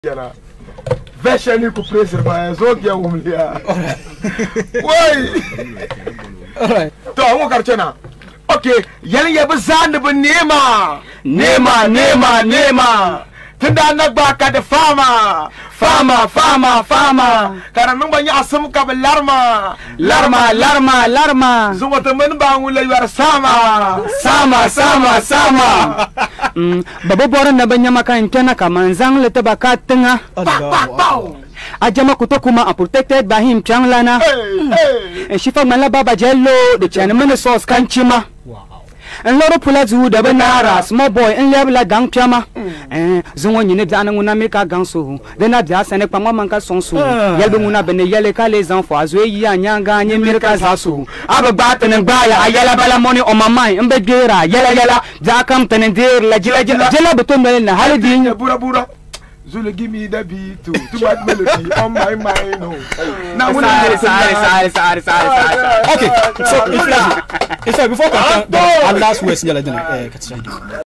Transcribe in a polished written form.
Version you could praise it by Zogia Wumlia. Why? To Wokarchena. Okay, Yelling Yabazan of Nema. Tendana back at the farmer. Karanumba Yasum Kabalarma. Larma. So what the Menba will you are Sama. Babu Boran Nabanyamaka in Tenaka, Manzang Letabakatenga. Ajama Kutokuma are protected by him, Changlana. And she found Malababa Jello, the Chinaman sauce Kanchima. And Loro Pulazu, the Benara, small boy, and Labla Gang Chama. And Zon you need Anamuna make a gansu. Then I just and a Pamamanka Sonsu. Yelbuna Bene Yelekalizan for Azway and Yanga and Mirka's Hasu. I have a baton and buy a yellow bala money on my mind. And Begera, yella, Zacampton and dear La Jella between the holiday. Bura. Zulu give me the beat too much melody on my mind. Now okay, so if before last words,